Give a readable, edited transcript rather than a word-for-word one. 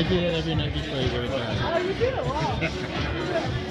I do it every night before you go to bed. Oh, you do? Wow.